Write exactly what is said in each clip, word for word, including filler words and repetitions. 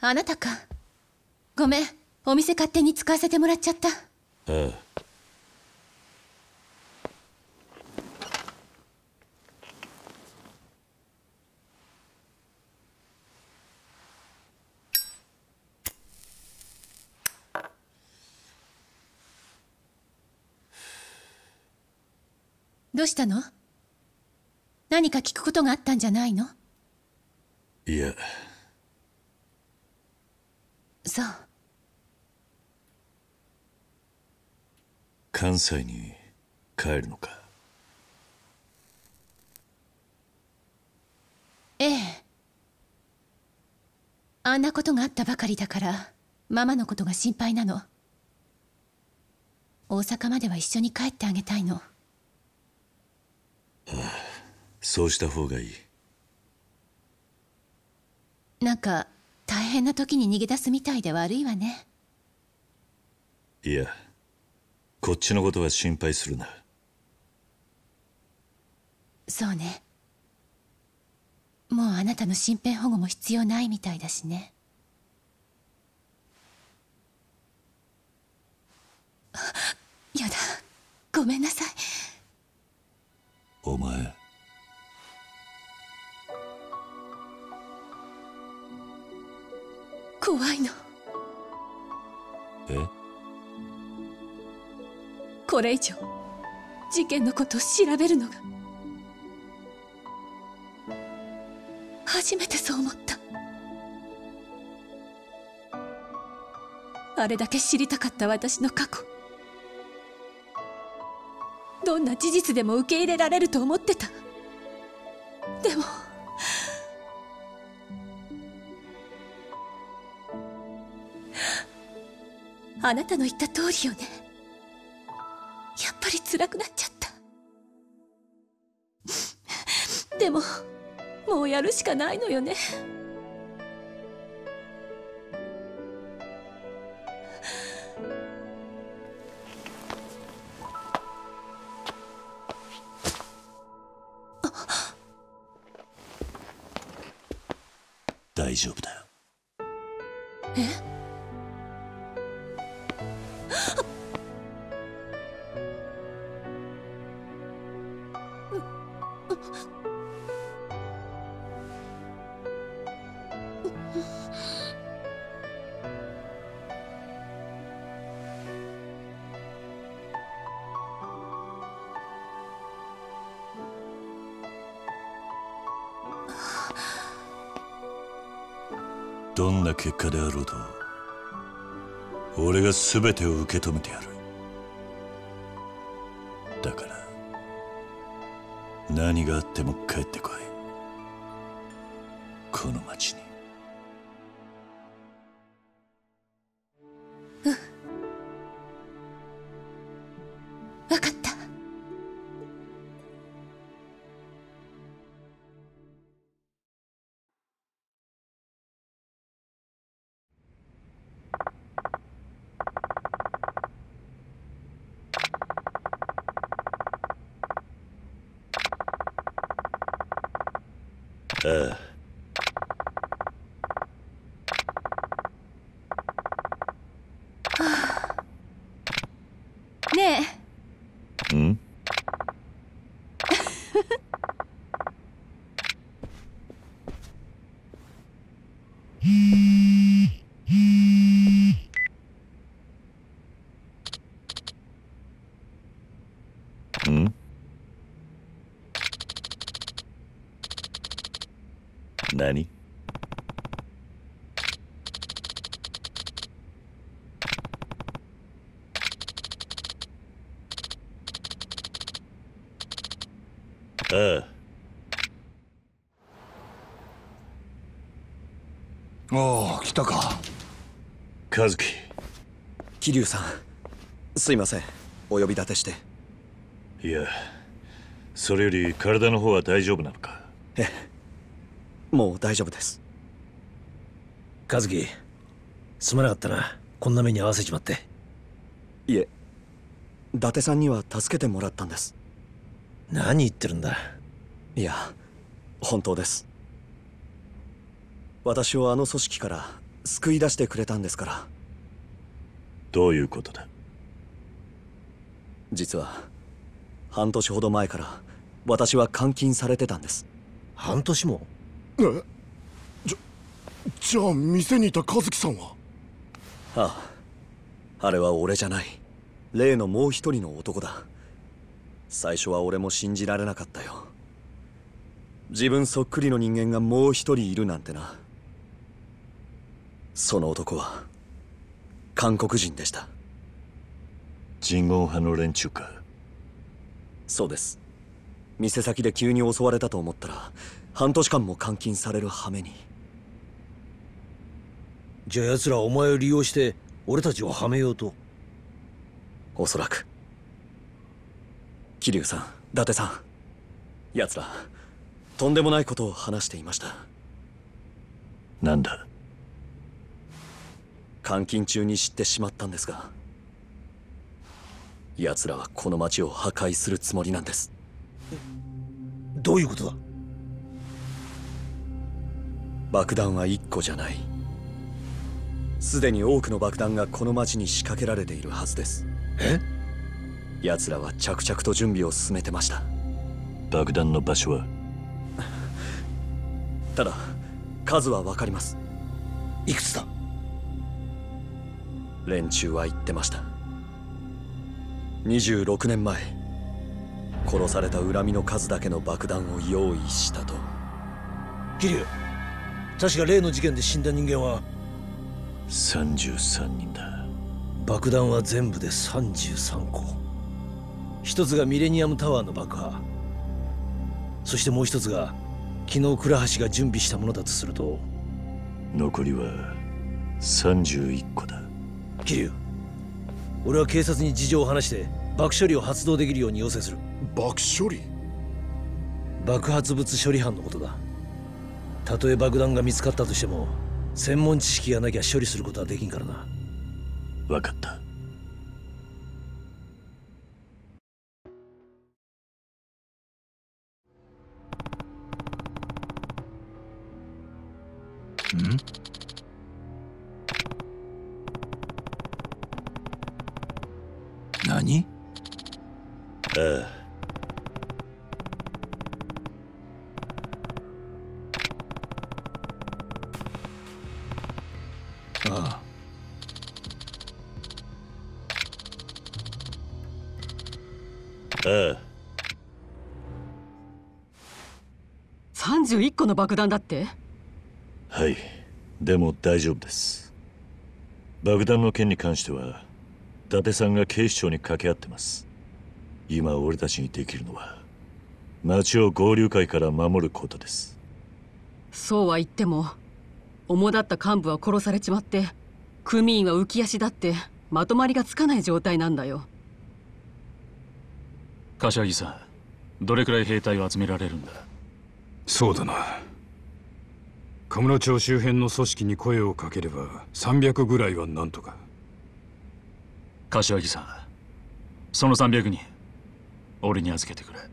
あなたか。ごめん、お店勝手に使わせてもらっちゃった。ああ。 どうしたの？何か聞くことがあったんじゃないの？ いや。 そう。 関西に帰るのか？ ええ。あんなことがあったばかりだからママのことが心配なの。大阪までは一緒に帰ってあげたいの。 ああ、そうした方がいい。 なんか大変な時に逃げ出すみたいで悪いわね。 いや、こっちのことは心配するな。 そうね。もうあなたの身辺保護も必要ないみたいだしね。やだ、ごめんなさい。 お前、 怖いの。 え？ これ以上事件のことを調べるのが。初めてそう思った。あれだけ知りたかった私の過去、どんな事実でも受け入れられると思ってた。でもあなたの言った通りよね。やっぱり辛くなっちゃった。でももうやるしかないのよね。 大丈夫だよ。 え？ どんな結果であろうと、俺が全てを受け止めてやる。だから何があっても帰ってこい、この町に。 うん、分かった。 ああ。 はあ、ねえ。ん？ん？何？ああ。ああ、来たか。 和樹。 桐生さん、すいません、お呼び立てして。 いや、それより体の方は大丈夫なのか？ ええ、もう大丈夫です。 和樹、すまなかったな、こんな目に遭わせちまって。 いえ、伊達さんには助けてもらったんです。 何言ってるんだ。 いや、本当です。私をあの組織から救い出してくれたんですから。 どういうことだ？ 実は半年ほど前から私は監禁されてたんです。 半年も？ え、じゃじゃあ店にいた和樹さんは？ ああ、あれは俺じゃない、例のもう一人の男だ。最初は俺も信じられなかったよ。自分そっくりの人間がもう一人いるなんてな。その男は韓国人でした。 人言派の連中か？ そうです。店先で急に襲われたと思ったら半年間も監禁される羽目に。 じゃあ奴らはお前を利用して俺たちをはめようと？ おそらく。桐生さん、伊達さん、奴らとんでもないことを話していました。 なんだ？ 監禁中に知ってしまったんですが、奴らはこの町を破壊するつもりなんです。 どういうことだ？ 爆弾は一個じゃない。すでに多くの爆弾がこの町に仕掛けられているはずです。 え？ 奴らは着々と準備を進めてました。 爆弾の場所は？ ただ数は分かります。 いくつだ？ 連中は言ってました。にじゅうろくねんまえ、殺された恨みの数だけの爆弾を用意したと。 桐生、確か例の事件で死んだ人間はさんじゅうさんにんだ。 爆弾は全部でさんじゅうさんこ。一つがミレニアムタワーの爆破、そしてもう一つが昨日倉橋が準備したものだとすると、 残りはさんじゅういっこだ。 桐生、俺は警察に事情を話して爆処理を発動できるように要請する。 爆処理？ 爆発物処理班のことだ。たとえ爆弾が見つかったとしても専門知識がなきゃ処理することはできんからな。 分かった。 ん？何？ ああ。 ああ。 ああ。 さんじゅういっこの爆弾だって？ はい、でも大丈夫です。爆弾の件に関しては伊達さんが警視庁に掛け合ってます。今俺たちにできるのは町を合流会から守ることです。 そうは言っても主だった幹部は殺されちまって、組員は浮き足だってまとまりがつかない状態なんだよ。 柏木さん、どれくらい兵隊を集められるんだ？ そうだな。神村町周辺の組織に声をかければさんびゃくぐらいはなんとか。 柏木さん、そのさんびゃくにん俺に預けてくれ。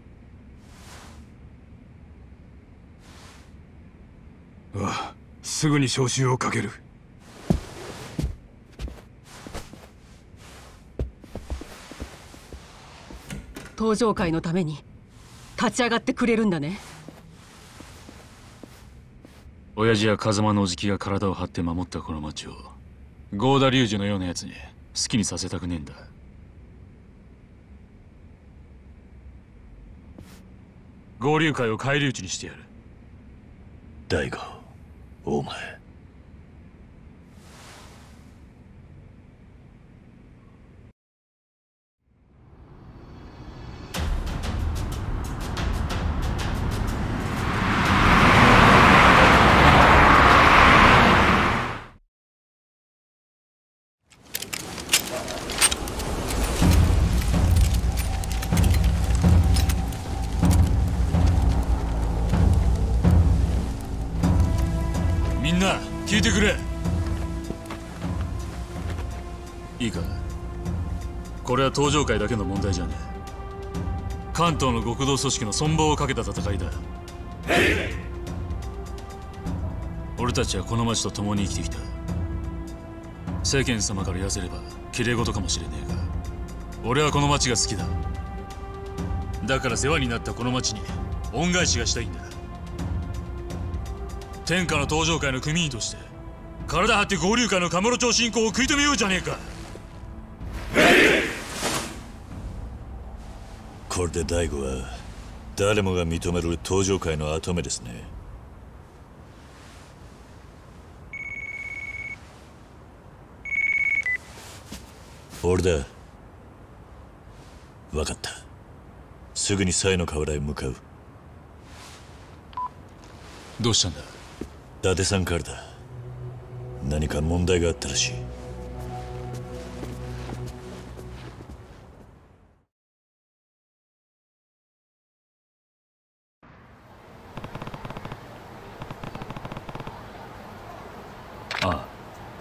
ああ、すぐに招集をかける。 登場会のために立ち上がってくれるんだね。 親父や風間のおじきが体を張って守ったこの町を郷田隆二のようなやつに好きにさせたくねえんだ。合流会を返り討ちにしてやる。 大悟、お前みんな聞いてくれ。いいか、これは登場会だけの問題じゃねえ。関東の極道組織の存亡をかけた戦いだ。俺たちはこの町と共に生きてきた。 世間様から痩せれば綺麗事かもしれねえが、俺はこの町が好きだ。だから世話になったこの町に恩返しがしたいんだ。天下の登場会の組員として体張って合流会のカムロ町進行を食い止めようじゃねえか。 これで大悟は誰もが認める登場会の跡目ですね。俺だ。分かった。すぐにサイの河原へ向かう。 どうしたんだ？ 伊達さんからだ。何か問題があったらしい。 ああ。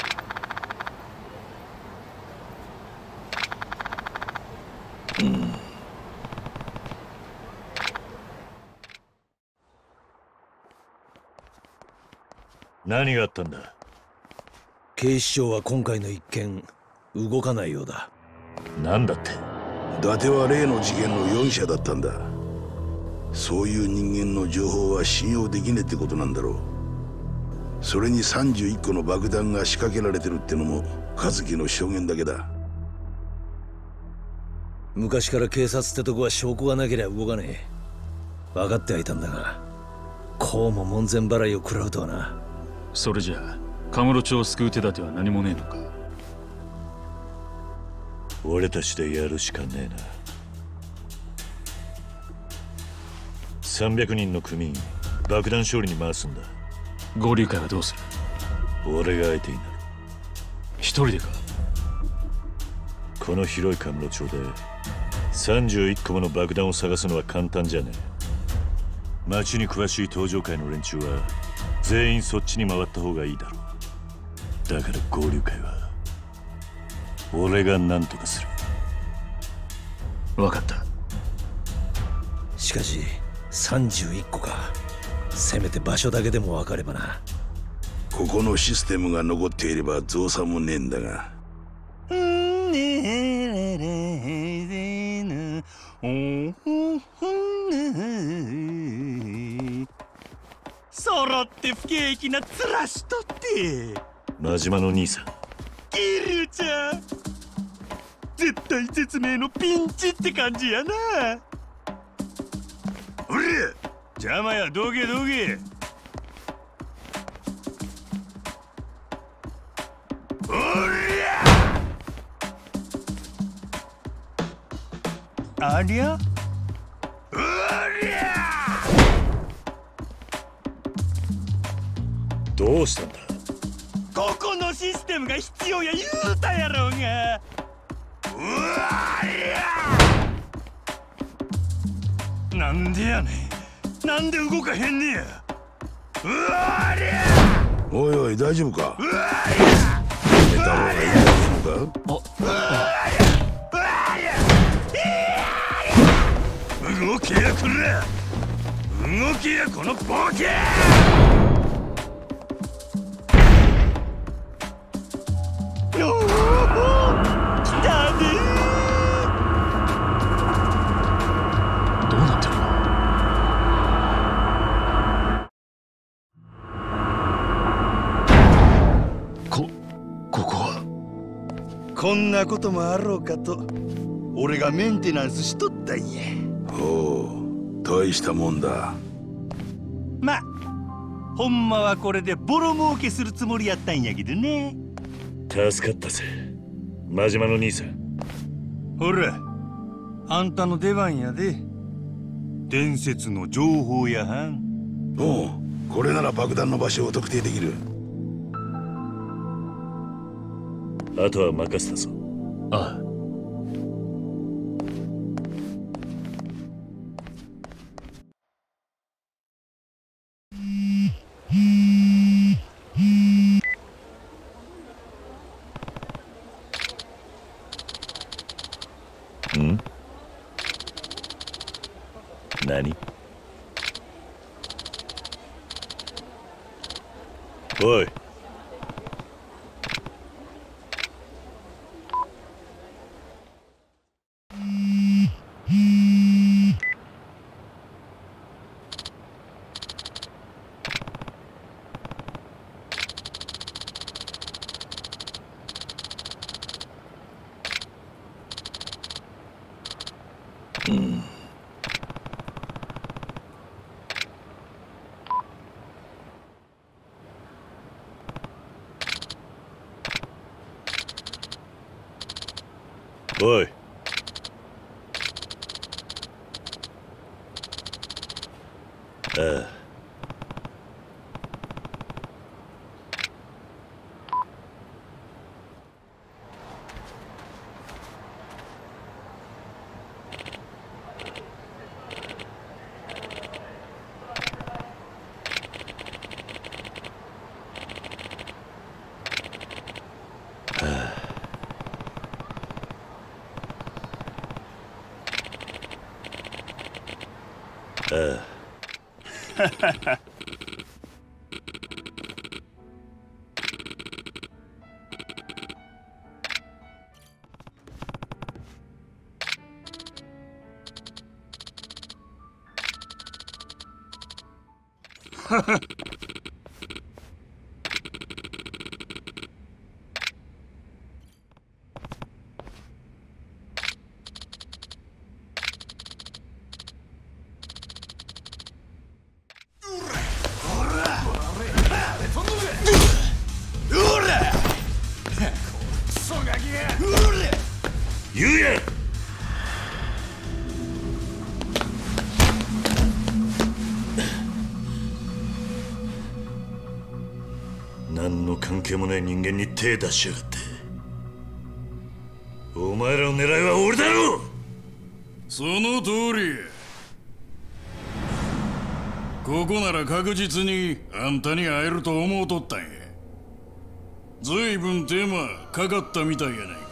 何があったんだ？ 警視庁は今回の一件動かないようだ。 なんだって？ 伊達は例の事件の容疑者だったんだ。そういう人間の情報は信用できねえってことなんだろう。それにさんじゅういっこの爆弾が仕掛けられてるってのも和樹の証言だけだ。 昔から警察ってとこは証拠がなければ動かねえ。分かってはいたんだが、こうも門前払いを食らうとはな。 それじゃあカムロ町を救う手立ては何もねえのか？ 俺たちでやるしかねえな。さんびゃくにんの組員爆弾処理に回すんだ。 合流会はどうする？ 俺が相手になる。 一人でか？ この広いカムロ町でさんじゅういっこもの爆弾を探すのは簡単じゃねえ。町に詳しい登場会の連中は全員そっちに回った方がいいだろう。だから合流会は俺が何とかする。 分かった。 しかしさんじゅういっこか。せめて場所だけでも分かればな。 ここのシステムが残っていれば造作もねえんだが。 揃って不景気な面しとって真島の兄さん、 キルちゃん、絶体絶命のピンチって感じやな。おりゃ邪魔や、どけどけ。おりゃありゃおりゃどうしたんだ？ ここのシステムが必要や言うたやろうが。うわりゃなんでやねん。なんで動かへんねや。うわりゃおいおい大丈夫か？ うわりゃやめた方がいいんじゃねえのか？ うわりゃうわりゃ動けやこら、動けやこのボケ。こんなこともあろうかと俺がメンテナンスしとったんや。 おう、大したもんだ。 ま、ほんまはこれでボロ儲けするつもりやったんやけどね。 助かったぜ、真島の兄さん。 ほら、あんたの出番やで。伝説の情報やはん。 おう、これなら爆弾の場所を特定できる。 あとは任せたぞ。 ああ。 ん？何？おい。 うん。 おい。ああ。 言うや。何の関係もない人間に手出しやがって。お前らの狙いは俺だろ。 その通り。ここなら確実にあんたに会えると思うとったんや。ずいぶん手間かかったみたいやないか。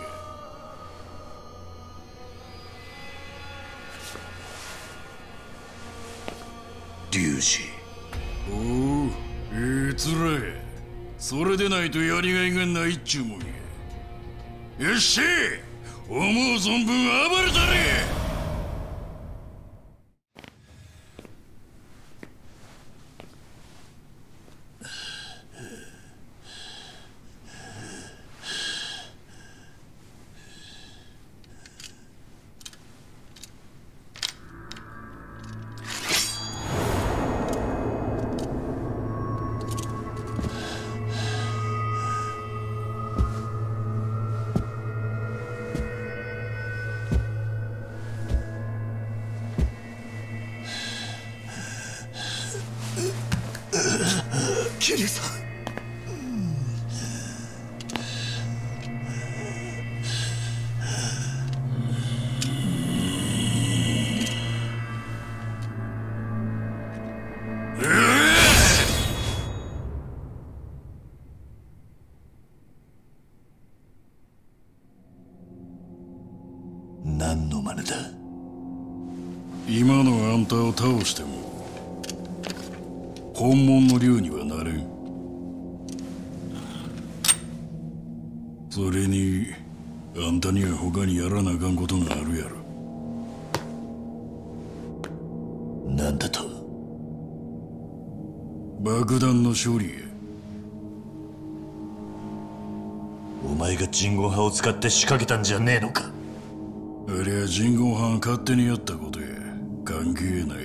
龍二。 おお、ええつらや。それでないとやりがいがないっちゅうもんや。よっしゃ、思う存分暴れたれ。 キリさん。 何の真似だ。 今のあんたを倒しても本物の竜にはなれん。それにあんたには他にやらなあかんことがあるやろ。 なんだと。 爆弾の処理や。 お前が人言派を使って仕掛けたんじゃねえのか。 ありゃ人言派が勝手にやったことや。関係ない。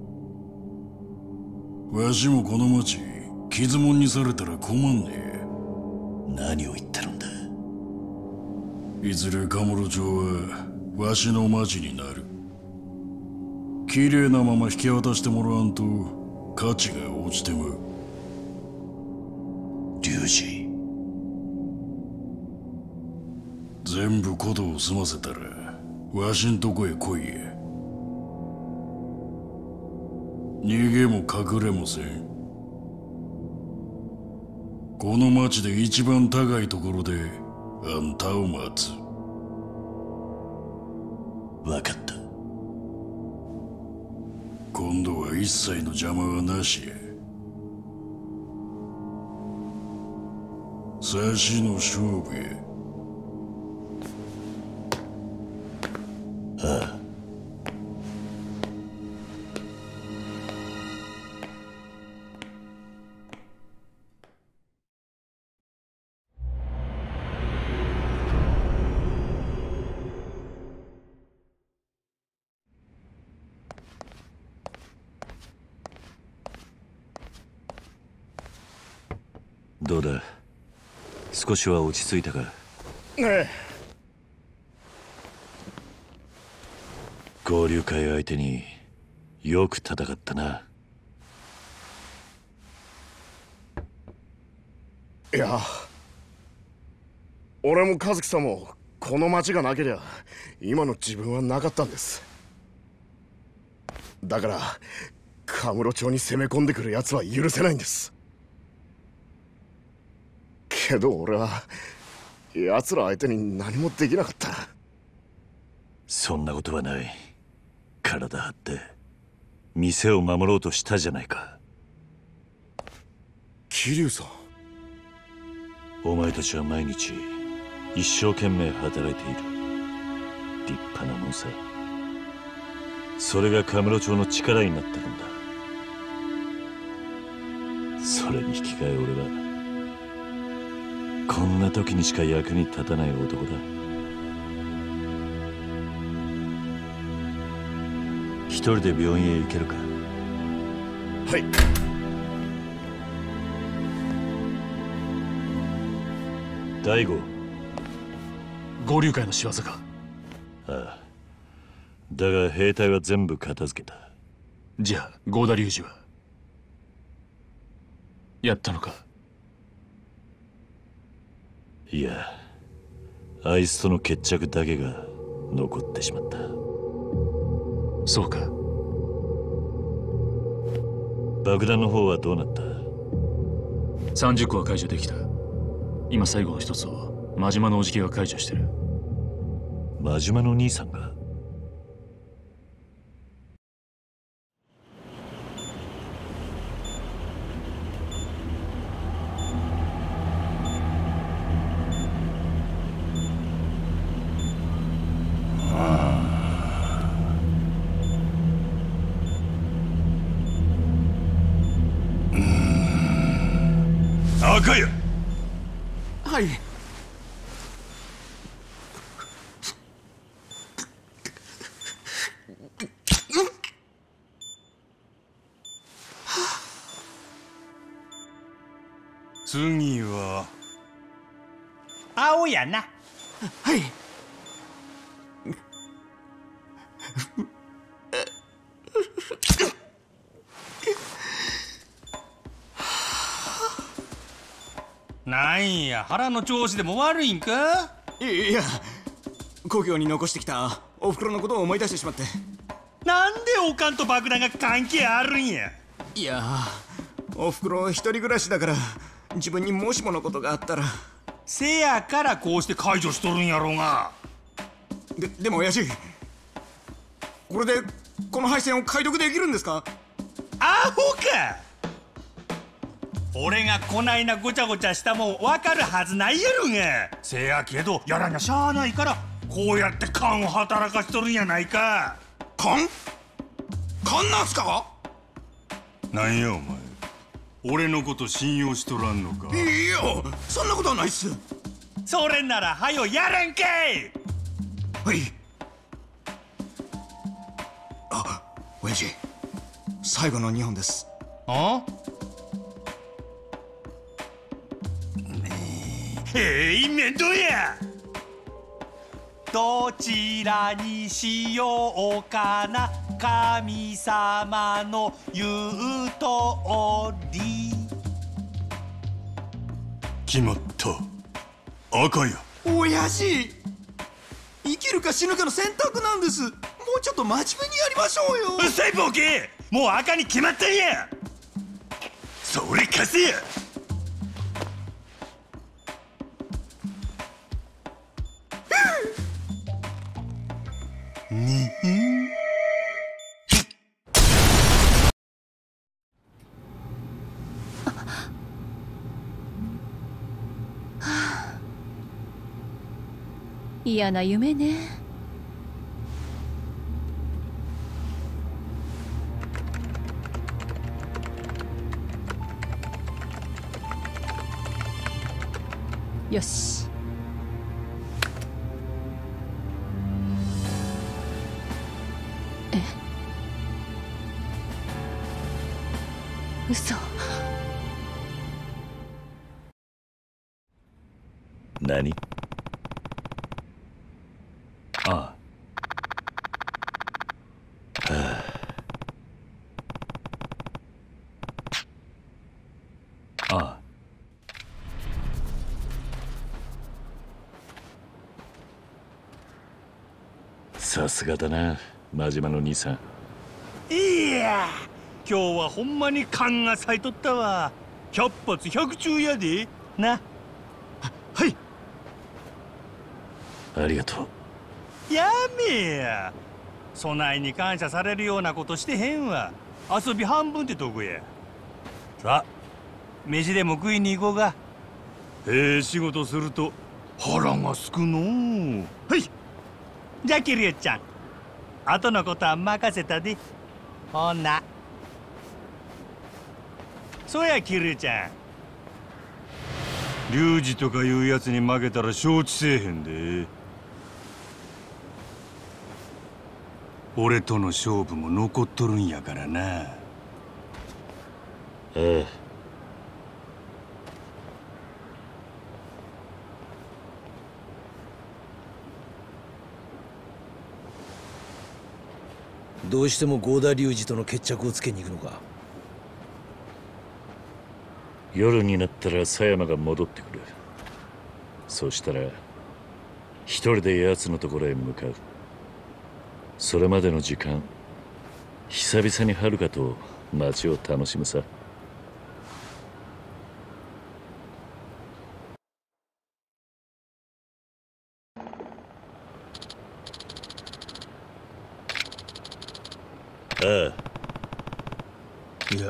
わしもこの町傷もんにされたら困んねえ。 何を言ってるんだ。 いずれカムロ町はわしの町になる。綺麗なまま引き渡してもらわんと価値が落ちてまう。 龍二。 全部ことを済ませたらわしんとこへ来いや。逃げも隠れもせん。この町で一番高いところであんたを待つ。 分かった。 今度は一切の邪魔はなしや。差しの勝負や。 ああ。 どうだ、少しは落ち着いたか？ ええ。 合流会相手によく戦ったな。 いや、俺も和樹さんもこの町がなけりゃ今の自分はなかったんです。だからカムロ町に攻め込んでくる奴は許せないんです。けど俺は奴ら相手に何もできなかった。 そんなことはない。体張って店を守ろうとしたじゃないか。 桐生さん、 お前たちは毎日一生懸命働いている。立派なもんさ。それがカムロ町の力になってるんだ。それに引き換え俺はこんな時にしか役に立たない男だ。一人で病院へ行けるか？ はい。 大悟。 合流会の仕業か？ ああ。だが兵隊は全部片付けた。 じゃあ合田隆二はやったのか？ いや、あいつとの決着だけが残ってしまった。 そうか。 爆弾の方はどうなった？ さんじゅっこは解除できた。今最後の一つを真島のおじきが解除してる。 真島の兄さんが？ 赤谷。 はい。 次は青やな。 はい。 なんや、腹の調子でも悪いんか？ いや、故郷に残してきたおふくろのことを思い出してしまって。 なんでおかんと爆弾が関係あるんや？ いや、おふくろ一人暮らしだから自分にもしものことがあったら。 せやからこうして解除しとるんやろうが。 で、でも親父、これでこの配線を解読できるんですか？ アホか！俺がこないなごちゃごちゃしたもん分かるはずないやろが。せやけどやらにゃしゃあないからこうやって勘を働かしとるんやないか。 勘？勘なんすか？ なんやお前、俺のこと信用しとらんのか？ いや、そんなことはないっす。 それならはよやらんけい。 はい。あ、親父、最後のにほんです。 あ？ええ、面倒や。どちらにしようかな、神様の言うとおり。 決まった。赤や。 親父、生きるか死ぬかの選択なんです。もうちょっと真面目にやりましょうよ。 うっさいボケ、もう赤に決まったんや。それ貸せや。に嫌な夢ね。よし。え？嘘。 何？ ああ。 はあ。 ああ。 さすがだな、真島の兄さん。 いや今日はほんまに勘が咲いとったわ。百発百中やでな。はい。 ありがとう。やめや。備えに感謝されるようなことしてへんわ。遊び半分ってとこや。さあ飯でも食いに行こうが。ええ仕事すると腹がすくのう。はい。じゃあキリュウちゃん、後のことは任せたで。ほな。そうやキリュウちゃん。 龍二とかいうやつに負けたら承知せえへんで。俺との勝負も残っとるんやからな。ああ。 どうしても郷田龍二との決着をつけに行くのか。 夜になったら狭山が戻ってくる。そしたら一人で奴のところへ向かう。それまでの時間、久々に遥かと街を楽しむさ。ああ。 いや。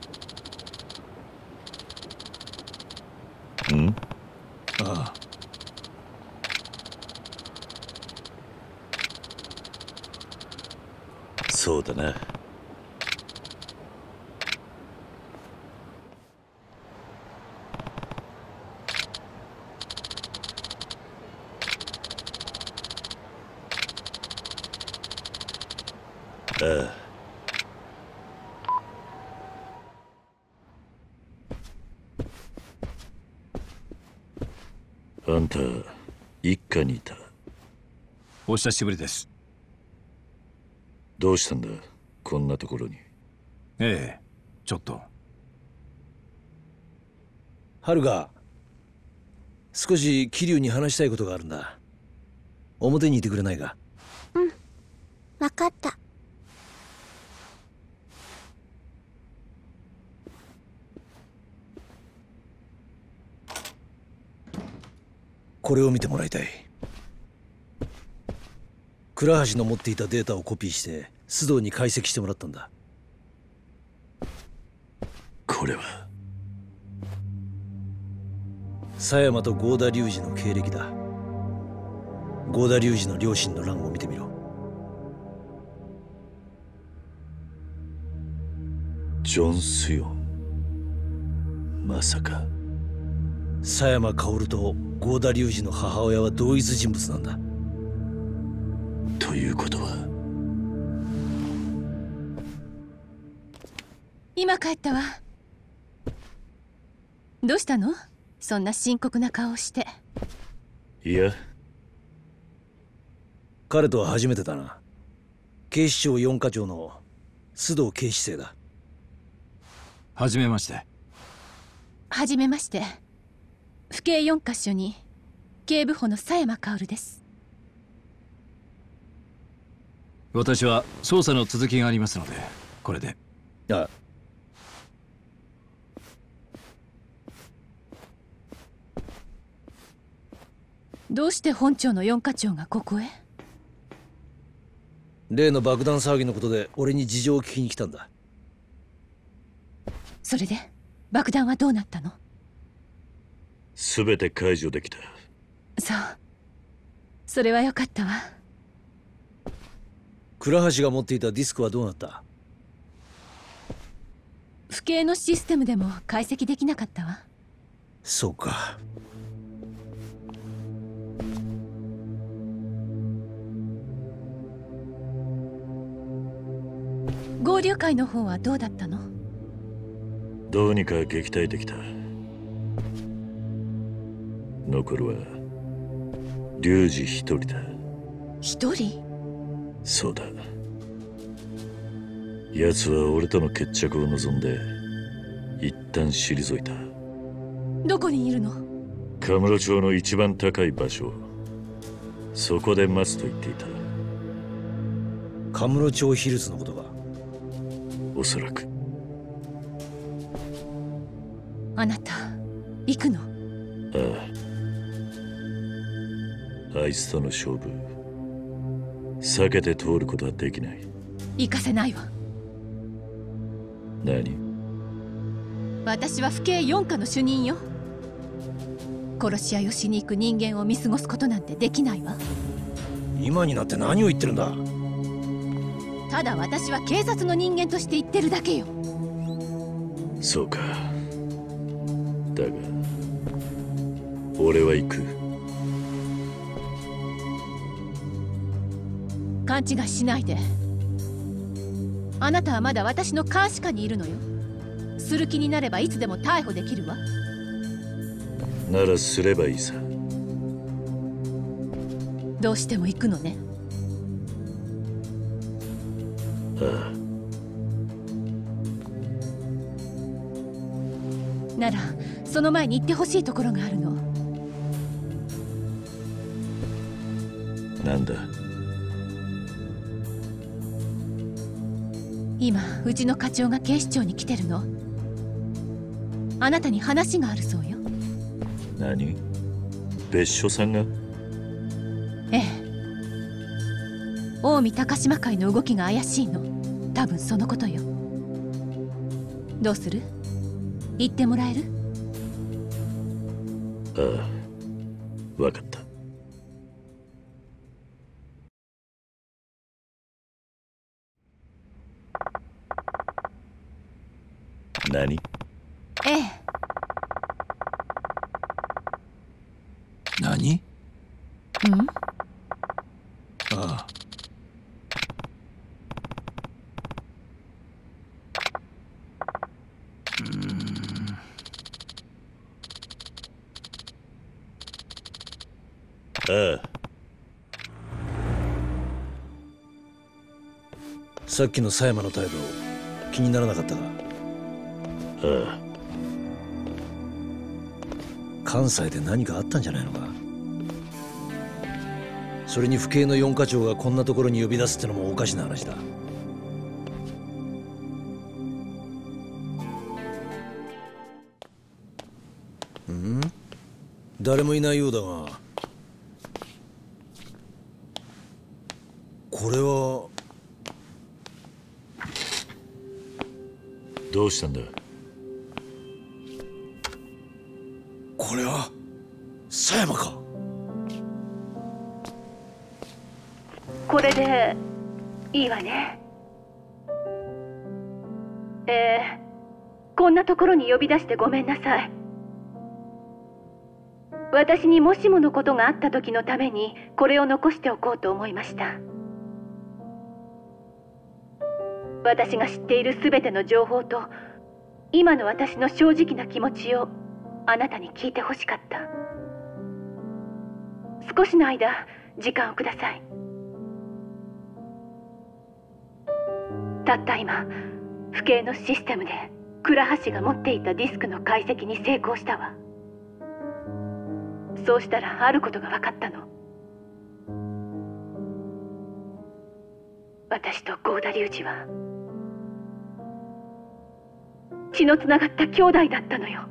ん？ ああ。 そうだな。ああ。あんた一家にいた。 お久しぶりです。 どうしたんだこんなところに。 ええ、ちょっと。 遥か、少し桐生に話したいことがあるんだ。表にいてくれないか。 うん、分かった。 これを見てもらいたい。倉橋の持っていたデータをコピーして須藤に解析してもらったんだ。 これは狭山と郷田龍二の経歴だ。郷田龍二の両親の欄を見てみろ。 ジョン・スヨン。まさか狭山薫と郷田龍二の母親は同一人物なんだ。 ということは今帰ったわ。どうしたの？そんな深刻な顔をして。 いや、 彼とは初めてだな。警視庁四課長の須藤警視正だ。 はじめまして。 はじめまして。府警四課署に警部補の狭山薫です。 私は捜査の続きがありますので、これで。 ああ。 どうして本庁の四課長がここへ？ 例の爆弾騒ぎのことで俺に事情を聞きに来たんだ。 それで爆弾はどうなったの？ すべて解除できた。 そう。それはよかったわ。 倉橋が持っていたディスクはどうなった？ 府警のシステムでも解析できなかったわ。 そうか。 合流会の方はどうだったの？ どうにか撃退できた。残るは龍二一人だ。 一人？ そうだ。奴は俺との決着を望んで一旦退いた。 どこにいるの？ カムロ町の一番高い場所、そこで待つと言っていた。 カムロ町ヒルズのことか？ おそらく。 あなた行くの？ ああ、あいつとの勝負避けて通ることはできない。 行かせないわ。 何？ 私は府警四課の主任よ。殺し合いをしに行く人間を見過ごすことなんてできないわ。 今になって何を言ってるんだ？ ただ私は警察の人間として言ってるだけよ。 そうか。だが俺は行く。 勘違いしないで。あなたはまだ私の監視下にいるのよ。する気になればいつでも逮捕できるわ。 ならすればいいさ。 どうしても行くのね。 ああ。ならその前に行ってほしいところがあるの。 なんだ？ 今うちの課長が警視庁に来てるの。あなたに話があるそうよ。 何？別所さんが？ ええ。近江高島会の動きが怪しいの。多分そのことよ。どうする？言ってもらえる？ ああ、分かった。何？ ええ。 何？ うん？ ああ。 うーん。ああ。 さっきの狭山の態度気にならなかったか？ ああ。 関西で何かあったんじゃないのか？それに府警の四課長がこんなところに呼び出すってのもおかしな話だ。ん？誰もいないようだが、これはどうしたんだ？ これは狭山か？ これでいいわね。えー、こんなところに呼び出してごめんなさい。私にもしものことがあった時のためにこれを残しておこうと思いました。私が知っているすべての情報と今の私の正直な気持ちをあなたに聞いてほしかった。少しの間時間をください。たった今府警のシステムで倉橋が持っていたディスクの解析に成功したわ。そうしたらあることが分かったの。私と郷田隆二は血のつながった兄弟だったのよ。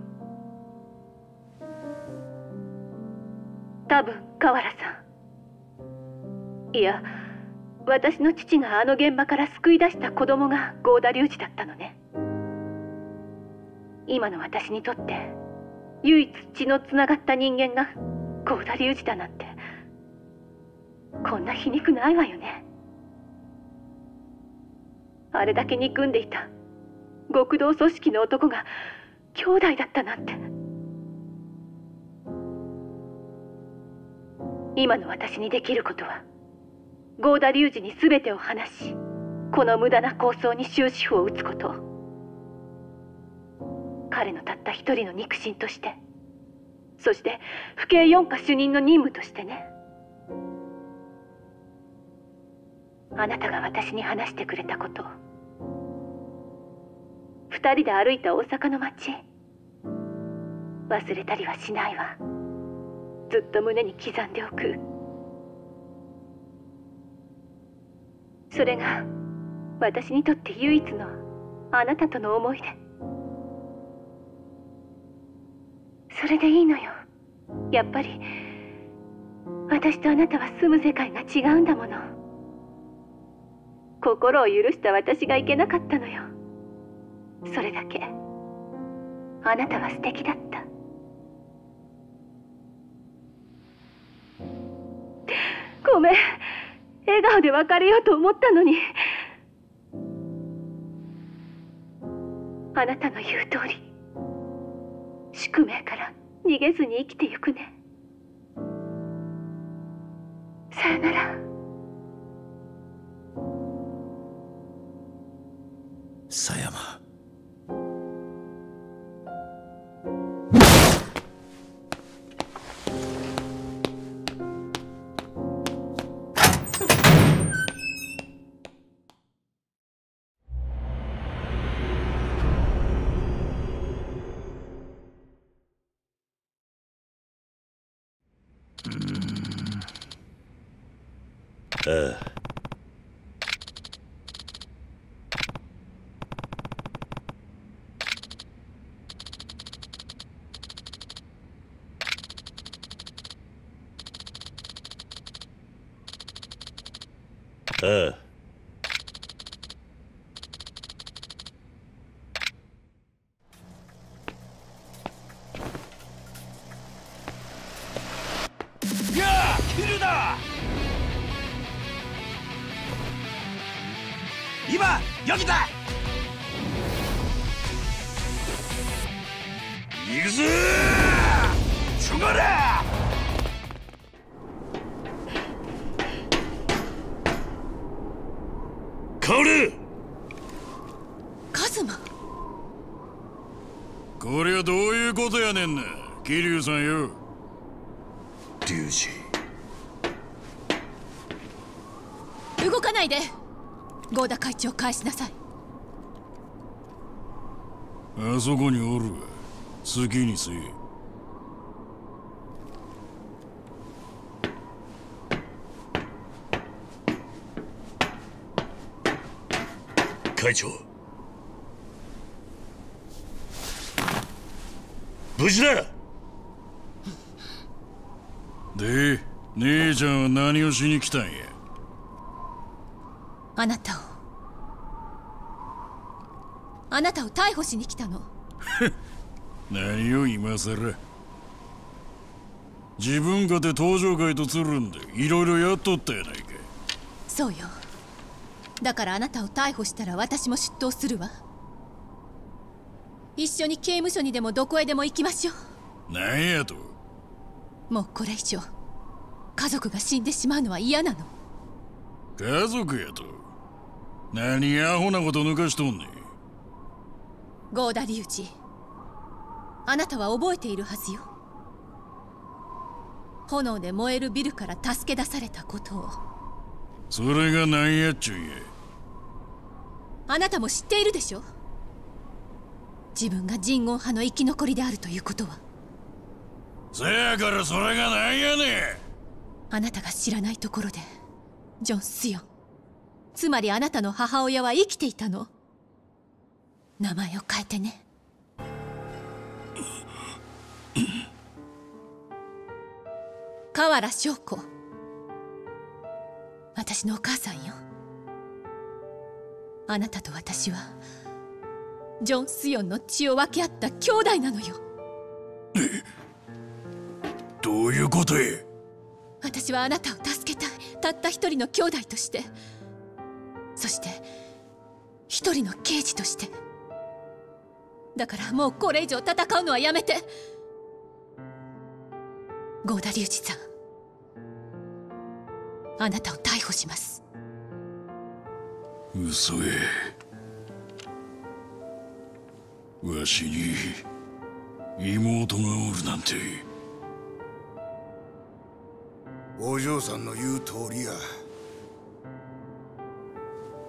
多分河原さん、いや私の父があの現場から救い出した子供が郷田隆二だったのね。今の私にとって唯一血のつながった人間が郷田隆二だなんてこんな皮肉ないわよね。あれだけ憎んでいた極道組織の男が兄弟だったなんて。今の私にできることは郷田隆二に全てを話し、この無駄な構想に終止符を打つこと。彼のたった一人の肉親として、そして府警四課主任の任務としてね。 あなたが私に話してくれたこと、二人で歩いた大阪の街、忘れたりはしないわ。ずっと胸に刻んでおく。それが私にとって唯一のあなたとの思い出。それでいいのよ。やっぱり私とあなたは住む世界が違うんだもの。心を許した私がいけなかったのよ。それだけ。あなたは素敵だった。ごめん、笑顔で別れようと思ったのに。あなたの言う通り、宿命から逃げずに生きてゆくね。さよなら。 狭山。 ああ。ああ。 やあ、来るな。今、よけた。行くぞー、ちょがら。 薫。 カズマ。 こりゃどういうことやねんな、桐生さんよ。 龍二。 動かないで。合田会長、返しなさい。 あそこにおるわ。好きにせえ。 会長、無事だ。 で、姉ちゃんは何をしに来たんや。 あなたをあなたを逮捕しに来たの。 何を今さら。自分かて登場会とつるんでいろいろやっとったやないか。 そうよ。だからあなたを逮捕したら私も出頭するわ。一緒に刑務所にでもどこへでも行きましょう。 なんやと。 もうこれ以上家族が死んでしまうのは嫌なの。 家族やと。何アホなこと抜かしとんねん。 合田隆二、あなたは覚えているはずよ。炎で燃えるビルから助け出されたことを。 それが何やっちゅうんや。 あなたも知っているでしょ。自分が人言派の生き残りであるということは。 せやからそれが何やねん。あなたが知らないところでジョン・スヨン、つまりあなたの母親は生きていたの。名前を変えてね。河原祥子、私のお母さんよ。あなたと私はジョン・スヨンの血を分け合った兄弟なのよ。 どういうことへ。 私はあなたを助けたい、たった一人の兄弟として、そして一人の刑事として。だからもうこれ以上戦うのはやめて。合田隆二さん、あなたを逮捕します。 嘘え。わしに妹がおるなんて。 お嬢さんの言う通りや。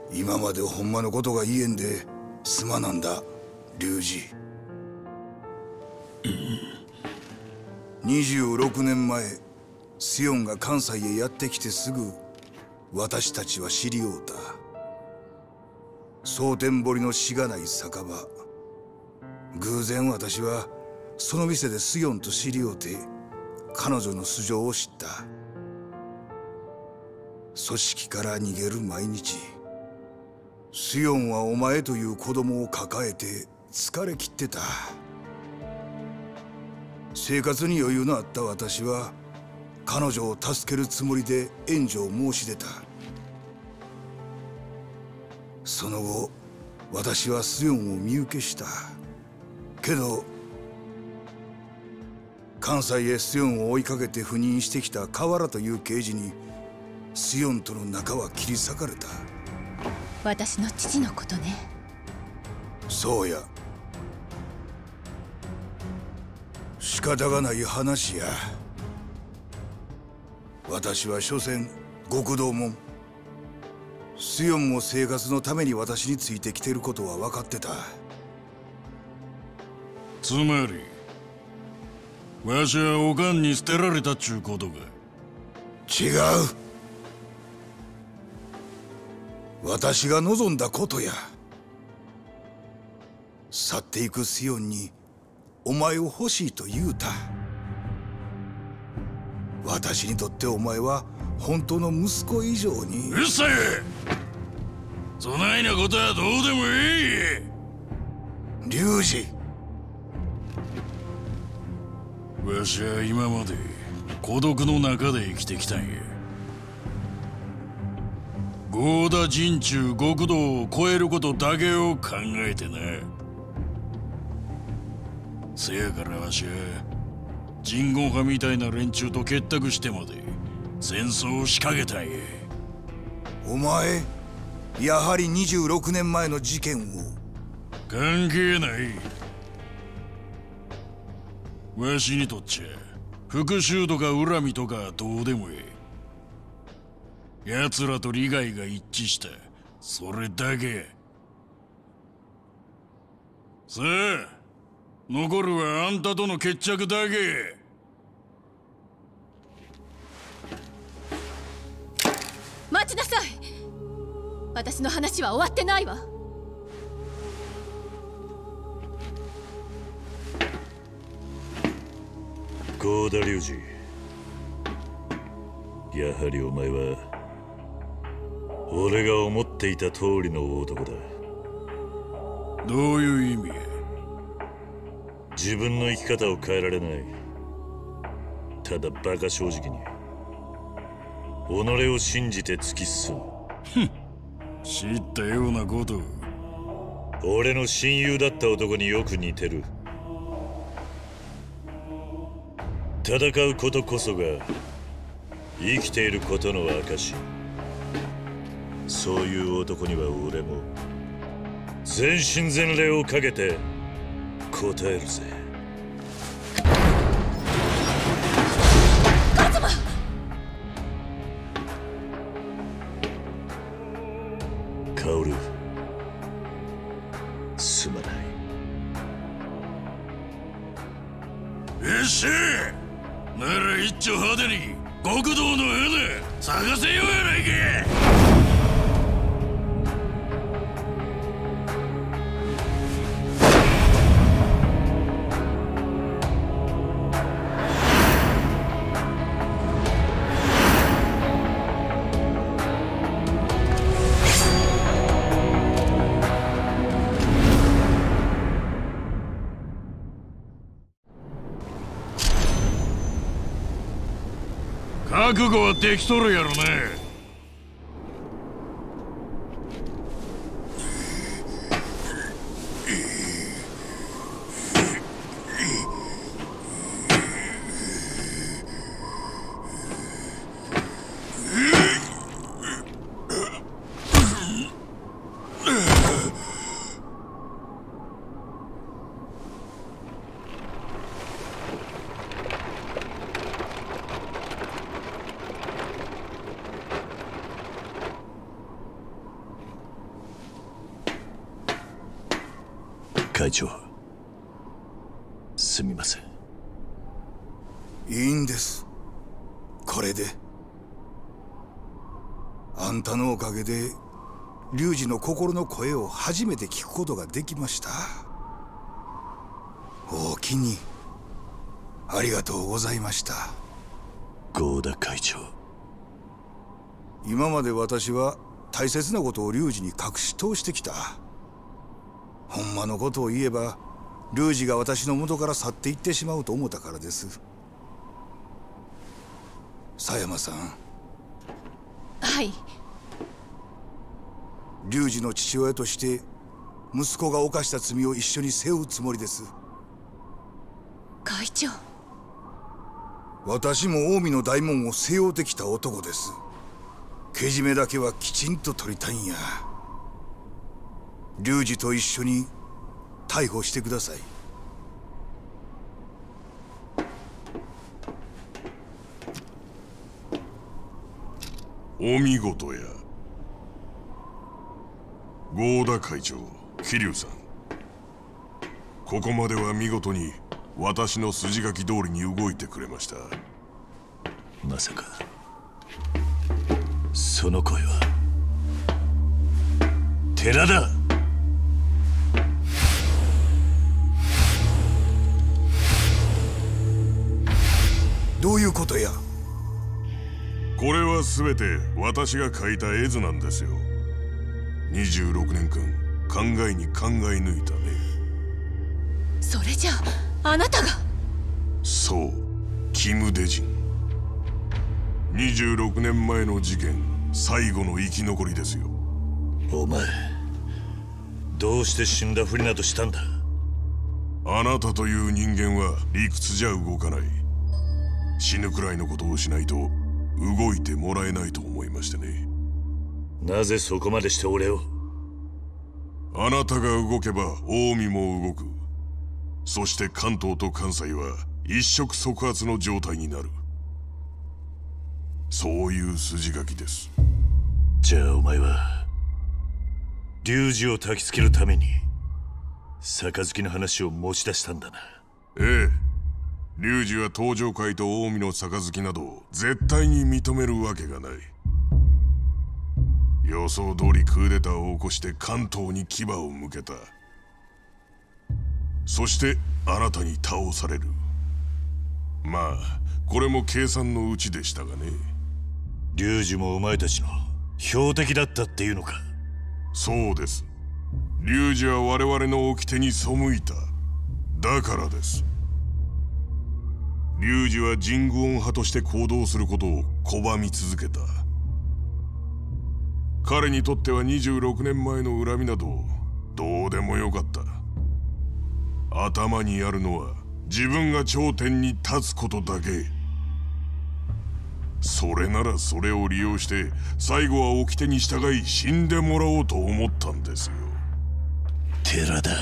今までほんまのことが言えんですまなんだ龍二。にじゅうろくねんまえスヨンが関西へやってきてすぐ私たちは知り合うた。蒼天堀のしがない酒場。偶然私はその店でスヨンと知り合うて彼女の素性を知った。組織から逃げる毎日。スヨンはお前という子供を抱えて疲れ切ってた。生活に余裕のあった私は彼女を助けるつもりで援助を申し出た。その後私はスヨンを身請けしたけど、関西へスヨンを追いかけて赴任してきた河原という刑事にスヨンとの仲は切り裂かれた。 私の父のことね。 そうや。仕方がない話や。私は所詮極道もん。スヨンも生活のために私についてきてることは分かってた。 つまりわしはおかんに捨てられたっちゅうことか。 違う。私が望んだことや。去っていくスヨンにお前を欲しいと言うた。私にとってお前は本当の息子以上に。 うるさい。そないなことはどうでもいい。 龍二、 わしは今まで孤独の中で生きてきたんや。合田陣中極道を超えることだけを考えてな。せやからわしは人言派みたいな連中と結託してまで戦争を仕掛けたんや。 お前やはりにじゅうろくねんまえの事件を。 関係ない。わしにとっちゃ復讐とか恨みとかどうでもええ。奴らと利害が一致した、それだけ。さあ残るはあんたとの決着だけ。 待ちなさい。私の話は終わってないわ。 合田龍二、やはりお前は俺が思っていた通りの男だ。 どういう意味や。 自分の生き方を変えられない。ただバカ正直に己を信じて突き進む。 知ったようなこと。 俺の親友だった男によく似てる。戦うことこそが生きていることの証。そういう男には俺も全身全霊をかけて答えるぜ。 カズマ！ 薫、すまない。 よっしゃ！なら一丁派手に極道の花探せようやないか。覚悟はできとるやろね。 会長、すみません。 いいんです、これで。あんたのおかげで龍二の心の声を初めて聞くことができました。おおきにありがとうございました。 合田会長、 今まで私は大切なことを龍二に隠し通してきた。ほんまのことを言えば龍二が私の元から去っていってしまうと思ったからです。狭山さん。 はい。 龍二の父親として息子が犯した罪を一緒に背負うつもりです。 会長、 私も近江の大門を背負ってきた男です。けじめだけはきちんと取りたいんや。龍二と一緒に逮捕してください。 お見事や。合田会長、桐生さん、ここまでは見事に私の筋書き通りに動いてくれました。 まさかその声は寺田。 どういうことや。 これは全て私が描いた絵図なんですよ。にじゅうろくねんかん考えに考え抜いたね。 それじゃああなたが。 そう、キム・デジン。にじゅうろくねんまえの事件最後の生き残りですよ。 お前どうして死んだふりなどしたんだ。 あなたという人間は理屈じゃ動かない。死ぬくらいのことをしないと動いてもらえないと思いましてね。 なぜそこまでして俺を。 あなたが動けば近江も動く。そして関東と関西は一触即発の状態になる。そういう筋書きです。 じゃあお前は龍二を焚きつけるために杯の話を持ち出したんだな。 ええ、龍二は東上界と近江の杯など絶対に認めるわけがない。予想通りクーデターを起こして関東に牙を向けた。そしてあなたに倒される。まあこれも計算のうちでしたがね。 龍二もお前たちの標的だったっていうのか。 そうです。龍二は我々の掟に背いた。だからです。龍二は神宮派として行動することを拒み続けた。彼にとってはにじゅうろくねんまえの恨みなどどうでもよかった。頭にあるのは自分が頂点に立つことだけ。それならそれを利用して最後は掟に従い死んでもらおうと思ったんですよ。 寺田。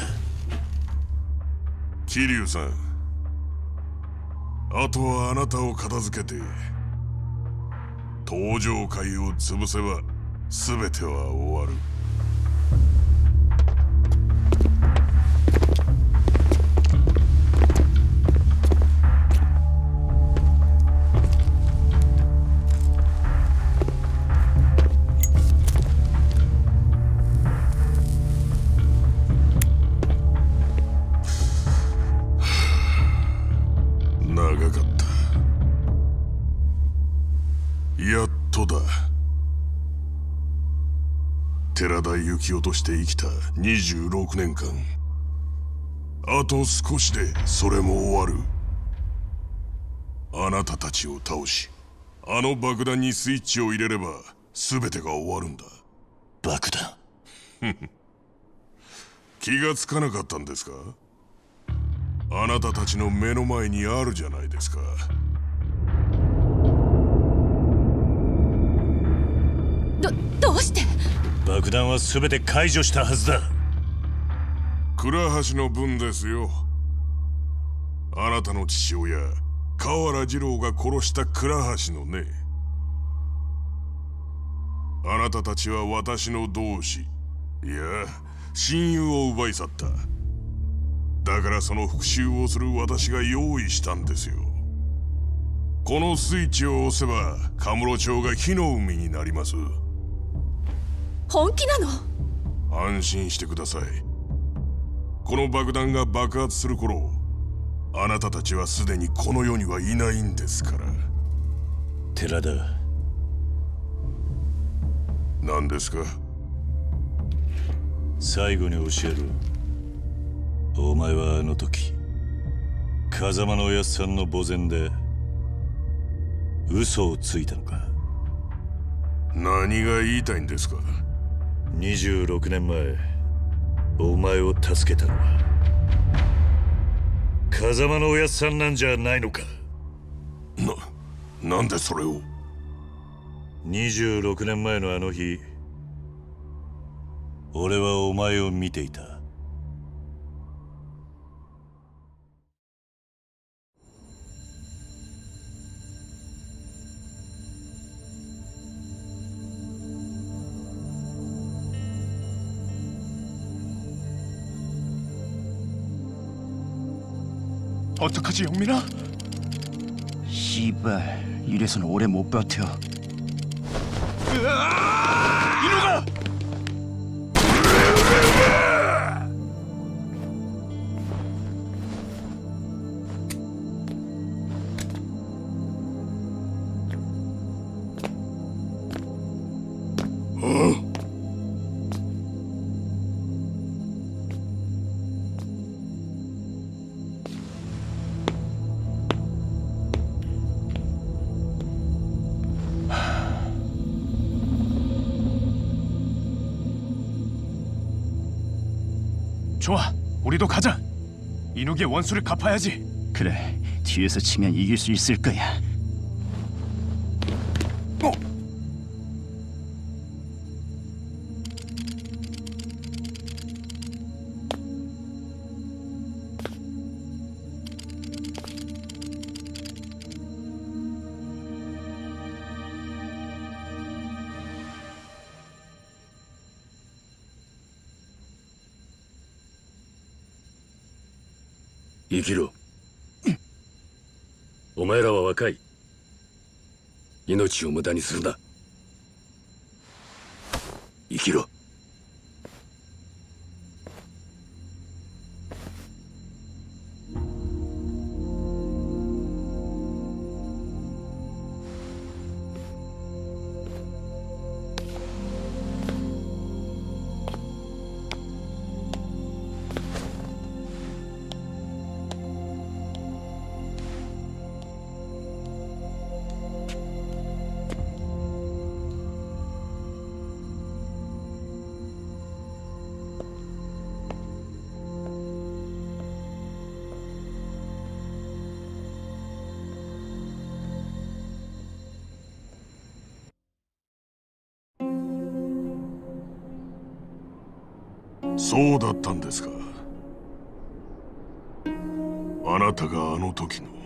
桐生さん、あとはあなたを片付けて東上界を潰せば全ては終わる。長かった。やっとだ。寺田幸雄として生きたにじゅうろくねんかん、あと少しでそれも終わる。あなたたちを倒し、あの爆弾にスイッチを入れれば全てが終わるんだ。 爆弾気がつかなかったんですか。あなたたちの目の前にあるじゃないですか。 ど、どうして。 爆弾は全て解除したはずだ。 倉橋の分ですよ。あなたの父親河原二郎が殺した倉橋のね。あなたたちは私の同志、いや親友を奪い去った。 だからその復讐をする私が用意したんですよ。このスイッチを押せばカムロ町が火の海になります。 本気なの？ 安心してください。この爆弾が爆発する頃、あなたたちはすでにこの世にはいないんですから。 寺田、 何ですか？ 最後に教えろ。お前はあの時風間のおやっさんの墓前で嘘をついたのか？ 何が言いたいんですか？ にじゅうろくねんまえお前を助けたのは風間のおやっさんなんじゃないのか？ な、なんでそれを？ にじゅうろくねんまえのあの日、俺はお前を見ていた。 어떡하지 영민아? 씨발 이래서는 오래 못 버텨. 이놈아! 어? 좋아, 우리도 가자. 이누의 원수를 갚아야지. 그래, 뒤에서 치면 이길 수 있을 거야. 어? 生きろ。お前らは若い。命を無駄にするな。生きろ。 そうだったんですか。あなたがあの時の。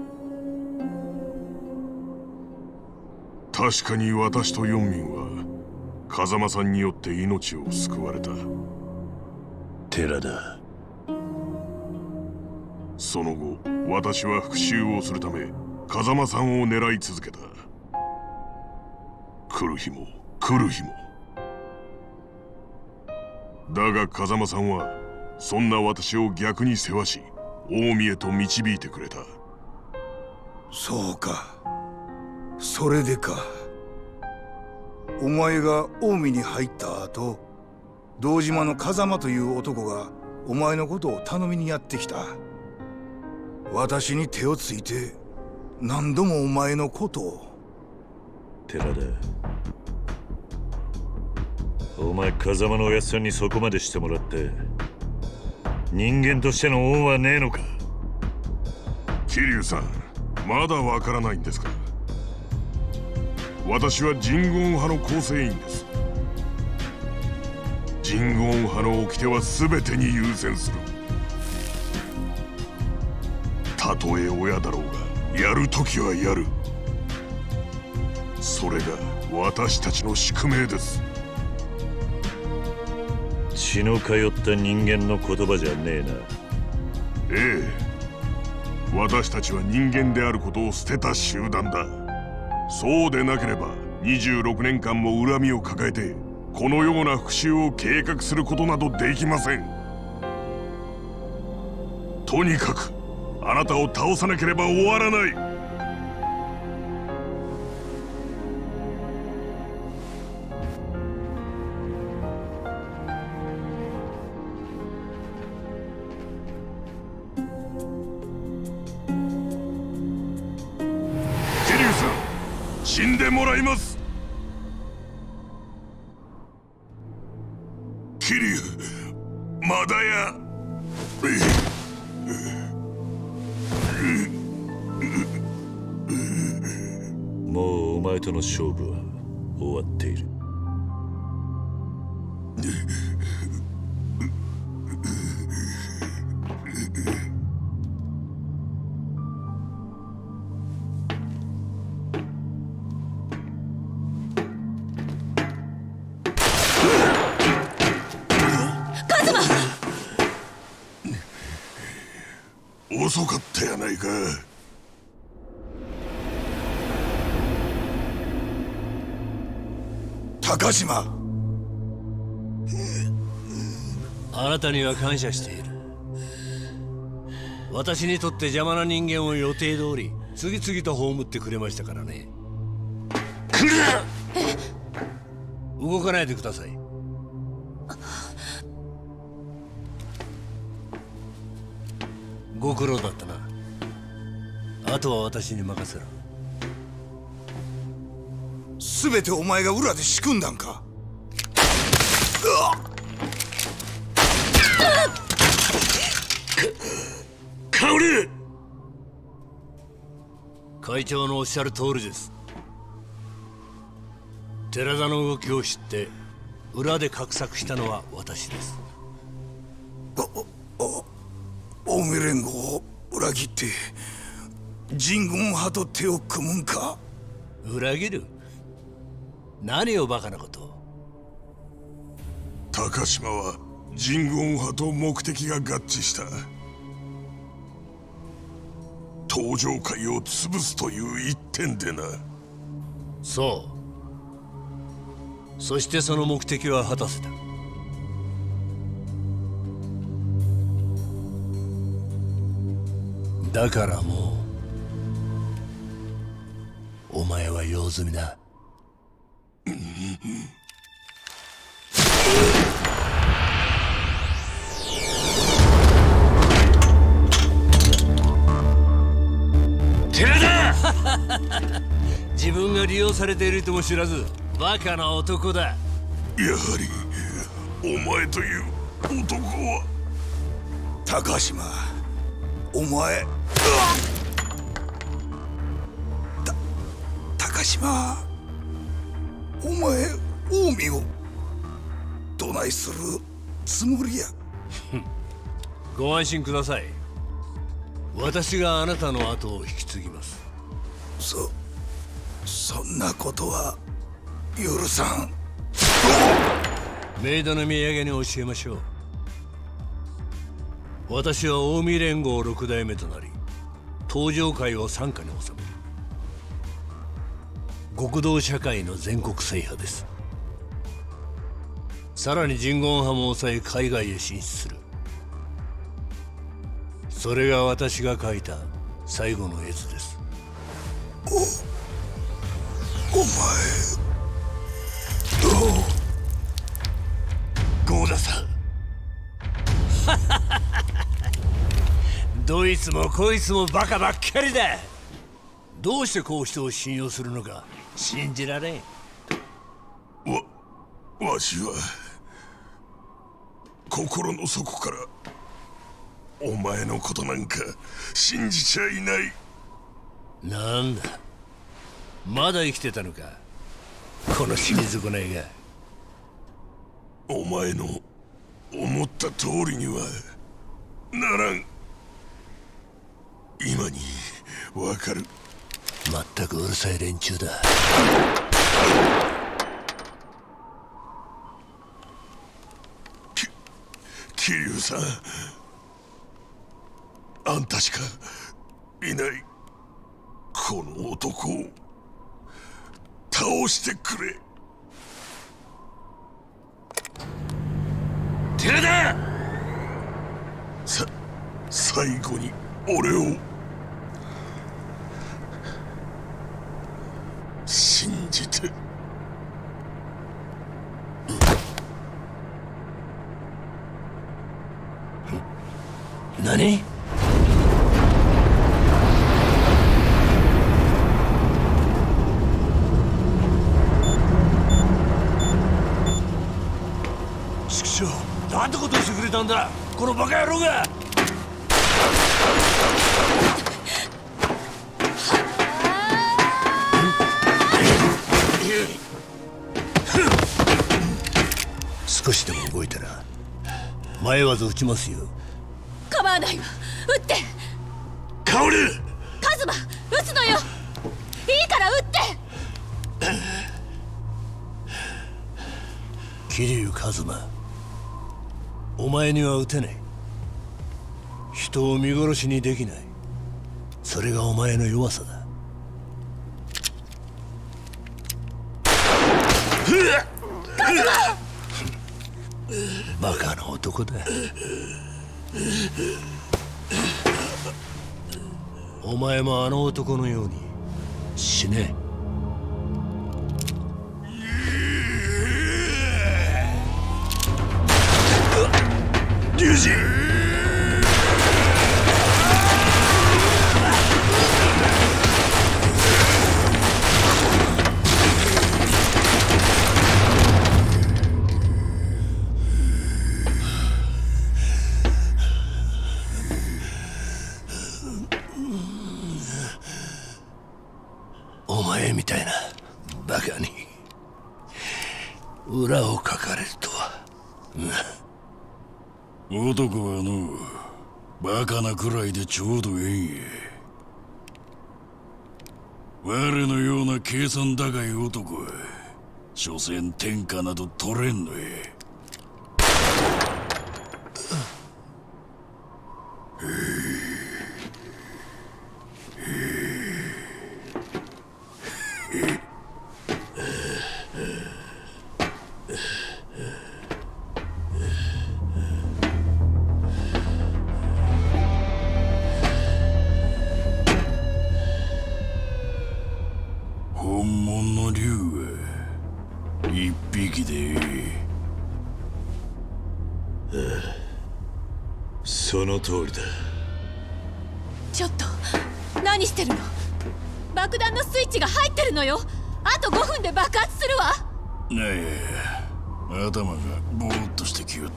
確かに私と四民は風間さんによって命を救われた。 寺田。 その後私は復讐をするため風間さんを狙い続けた。来る日も来る日も。だが風間さんはそんな私を逆に世話し近江へと導いてくれた。 そうか、それでか。お前が近江に入った後、堂島の風間という男がお前のことを頼みにやってきた。私に手をついて何度もお前のことを。 寺田、お前風間のおやっさんにそこまでしてもらって人間としての恩はねえのか？ 桐生さん、まだわからないんですか？私はジンゴン派の構成員です。ジンゴン派の掟は全てに優先する。たとえ親だろうがやるときはやる。それが私たちの宿命です。 血の通った人間の言葉じゃねえな。 ええ、私たちは人間であることを捨てた集団だ。そうでなければにじゅうろくねんかんも恨みを抱えてこのような復讐を計画することなどできません。とにかくあなたを倒さなければ終わらない。死んでもらいます。桐生、まだや。 もうお前との勝負は終わっている。 遅かったやないか。 高島、 あなたには感謝している。私にとって邪魔な人間を予定通り次々と葬ってくれましたからね。動かないでください。ご苦労だったな。あとは私に任せろ。 すべてお前が裏で仕組んだんか。 薫！会長のおっしゃる通りです。寺田の動きを知って裏で画策したのは私です。 近江連合を裏切って人軍派と手を組むんか。 裏切る？何をバカなことを。 高島は人軍派と目的が合致した。登場会を潰すという一点でな。 そう。そしてその目的は果たせた。だからもうお前は用済みだ。寺田自分が利用されているとも知らずバカな男だ。 やはりお前という男は。 高島、お前た高島、お前近江をどないするつもりや。 ご安心ください。私があなたの後を引き継ぎます。 そそんなことは許さん。 メイドの土産に教えましょう。私は近江連合六代目となり東上会を傘下に収める極道社会の全国制覇です。さらに人言派も抑え海外へ進出する。それが私が書いた最後の絵図です。 お、お前、 どうゴーダさんどいつもこいつもバカばっかりだ。どうしてこう人を信用するのか信じられん。 わ、わしは心の底からお前のことなんか信じちゃいない。 なんだ、まだ生きてたのかこの死に損ないが。 お前の思った通りにはならん。今にわかる。 まったくうるさい連中だ。 桐生さん、 あんたしかいないこの男を倒してくれ。 寺田！ さ最後に俺を信じて。 何？ 畜生、なんてことをしてくれたんだこのバカ野郎が。 少しでも動いたら前技打ちますよ。 構わないわ、撃って。 薫！ カズマ、撃つのよ。いいから撃って。 桐生一馬、お前には撃てない。人を見殺しにできない。それがお前の弱さだ。 カズマ！バカな男だ。お前もあの男のように死ね。 龍二！ お前みたいなバカに裏をかかれるとは。 男はのバカなくらいでちょうどええんや。我のような計算高い男は所詮天下など取れんのえ。本物の竜は一匹でええ。ああ、その通りだ。 ちょっと何してるの？爆弾のスイッチが入ってるのよ。あとごふんで爆発するわ。 ねえ、頭がボーっとしてきよった。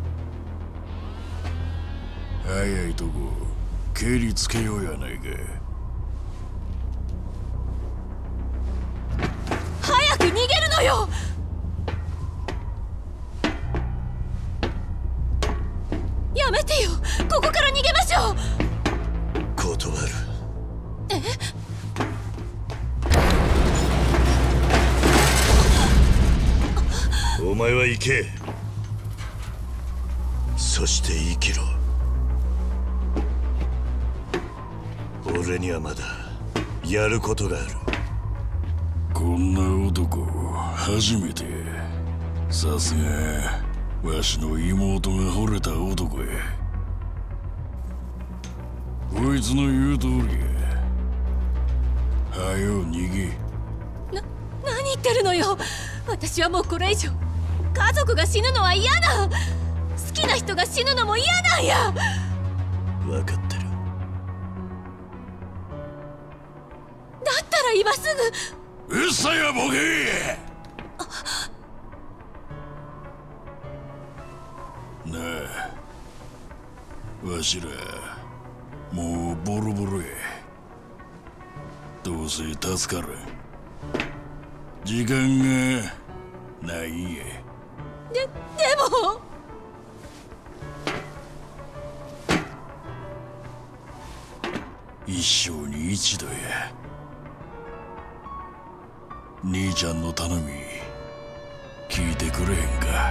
早いとこ蹴りつけようやないか。 早く逃げるのよ。やめてよ、ここから逃げましょう。 断る。 え？ お前は行け。そして生きろ。俺にはまだやることがある。 こんな男初めて。さすがわしの妹が惚れた男や。こいつの言う通りや。はよ逃げ。 な、何言ってるのよ。私はもうこれ以上家族が死ぬのは嫌だ。好きな人が死ぬのも嫌なんや。 分かってる。 だったら今すぐ。うっさいわボケー。なあ、わしらもうボロボロや。どうせ助からん。時間がないんや。 で、でも一生に一度や。兄ちゃんの頼み聞いてくれへんか。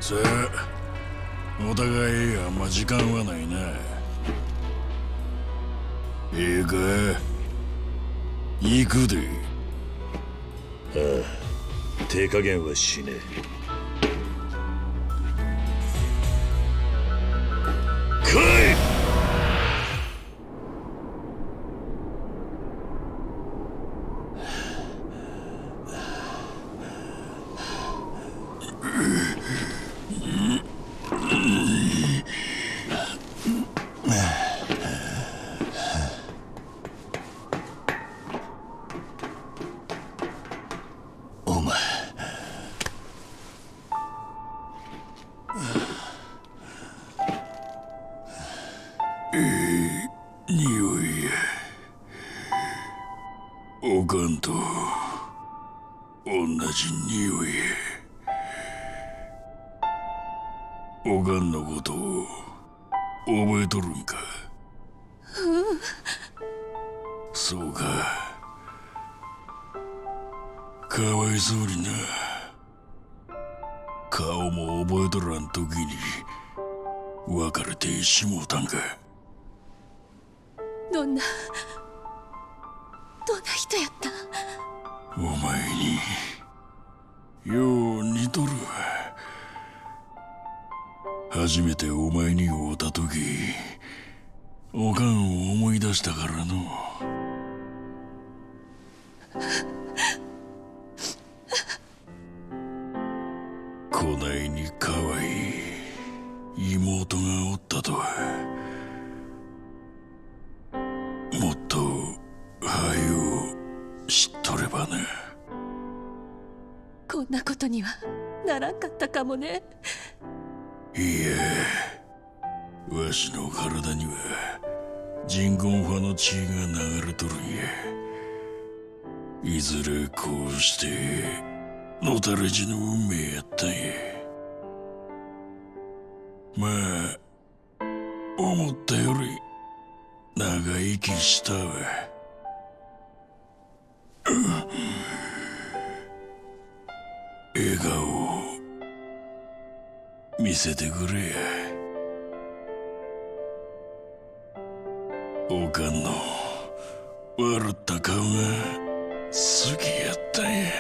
さあ、お互いあんま時間はないな。ええか、行くで。 ああ、手加減はしねえ。来い！ おかんと同じ匂い。おかんのことを覚えとるんか？ うん。 そうか。かわいそうにな。顔も覚えとらん時に別れてしもうたんか。 どんなどんな人やった？ お前によう似とるわ。初めてお前に会うた時、おかんを思い出したからの。こないにかわいい妹がおったとは。もっとはよ知っとればな。 こんなことにはならんかったかもね。 いや、わしの体には人工派の血が流れとるんや。いずれこうしてのたれ死ぬ運命やったんや。まあ思ったより長生きしたわ。笑顔を見せてくれや。おかんの笑った顔が好きやったんや。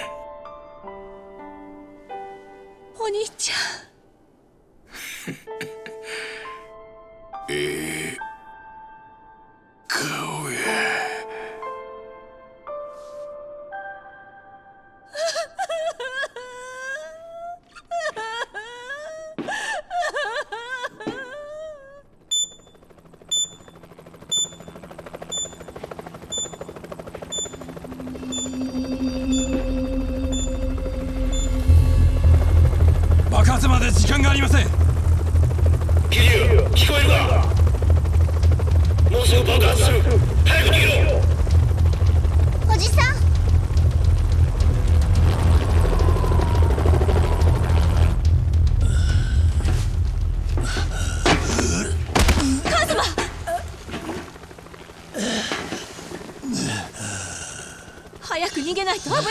お兄ちゃん。 ええ顔や。 爆発まで時間がありません。 キリュウ、聞こえるか？もうすぐ爆発する。早く逃げろ。 おじさん。 カズマ。早く逃げないと危ないわ。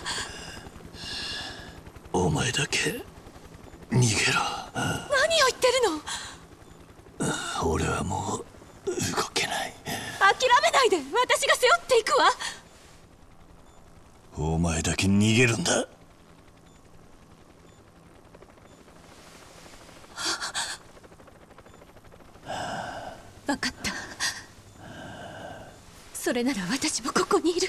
お前だけ逃げろ。 何を言ってるの？ 俺はもう動けない。 諦めないで。私が背負っていくわ。 お前だけ逃げるんだ。 分かった。それなら私もここにいる。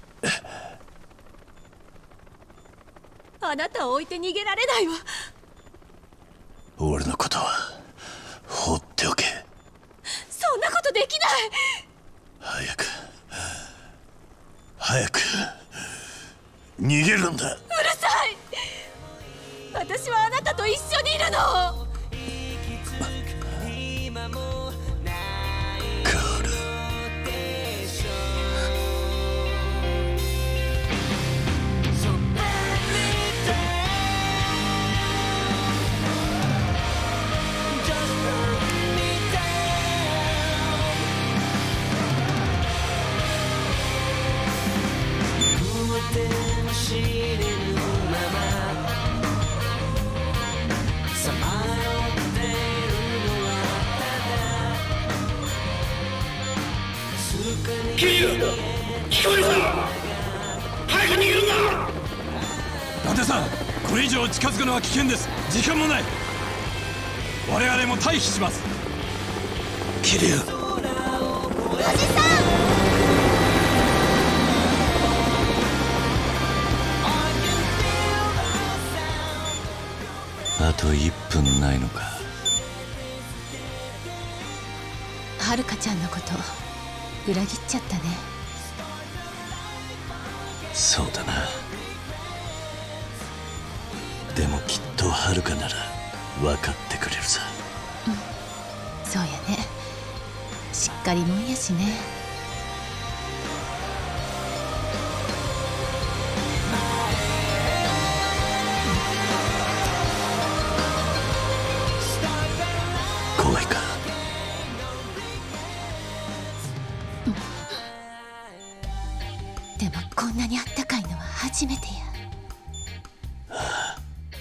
あなたを置いて逃げられないわ。 俺のことは放っておけ。 そんなことできない。 早く早く逃げるんだ。 うるさい。私はあなたと一緒にいるの。 知れぬままキリュウ、聞こえるか？早く逃げるんだ。 伊達さん、これ以上近づくのは危険です。時間もない。我々も退避します。 キリュウ、 おじさん。 あといっぷんないのか。 はるかちゃんのこと裏切っちゃったね。 そうだな。でもきっとはるかなら分かってくれるさ。 うん、そうやね。しっかりもんやしね。 怖いか？ でもこんなにあったかいのは初めてや。 はあ、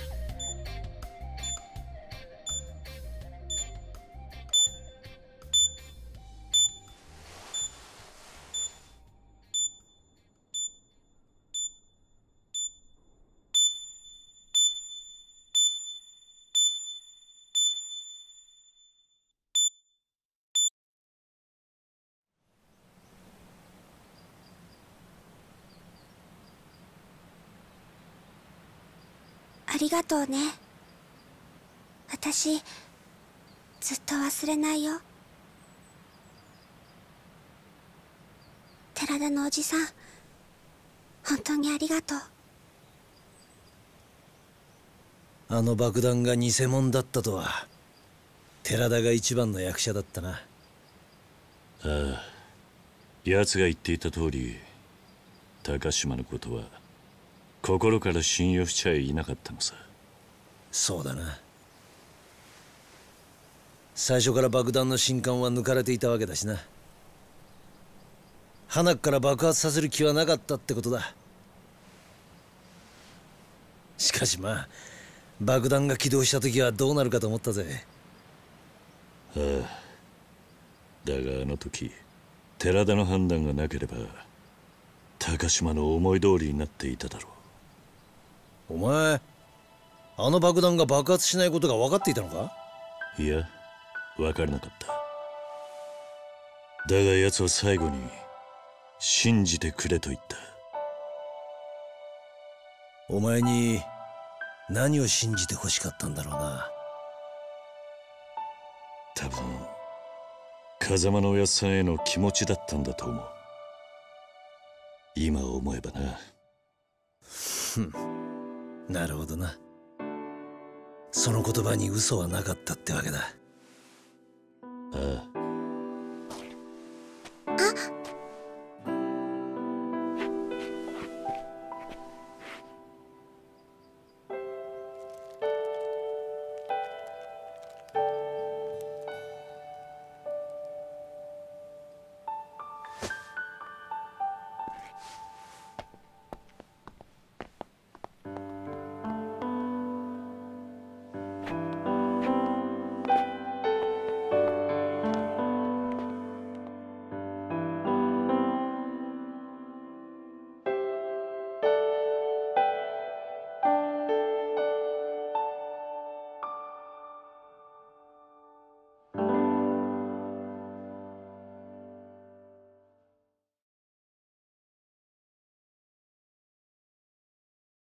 ありがとうね。私ずっと忘れないよ。寺田のおじさん、本当にありがとう。 あの爆弾が偽物だったとは。寺田が一番の役者だったな。 ああ、奴が言っていた通り、高島のことは心から信用しちゃいなかったのさ。 そうだな。最初から爆弾の信管は抜かれていたわけだしな。鼻から爆発させる気はなかったってことだ。しかしまあ、爆弾が起動した時はどうなるかと思ったぜ。 ああ、だがあの時寺田の判断がなければ高島の思い通りになっていただろう。お前、あの爆弾が爆発しないことが分かっていたのか？ いや、分からなかった。だが奴は最後に信じてくれと言った。 お前に何を信じて欲しかったんだろうな。 多分風間のおやっさんへの気持ちだったんだと思う。今思えばな。 ふん、なるほどな。その言葉に嘘はなかったってわけだ。 ああ。 あ、